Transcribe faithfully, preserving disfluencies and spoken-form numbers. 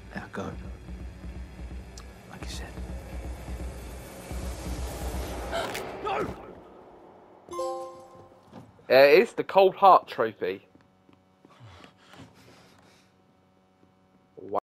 Now go. Like you said. No! Uh, it is the Cold Heart Trophy.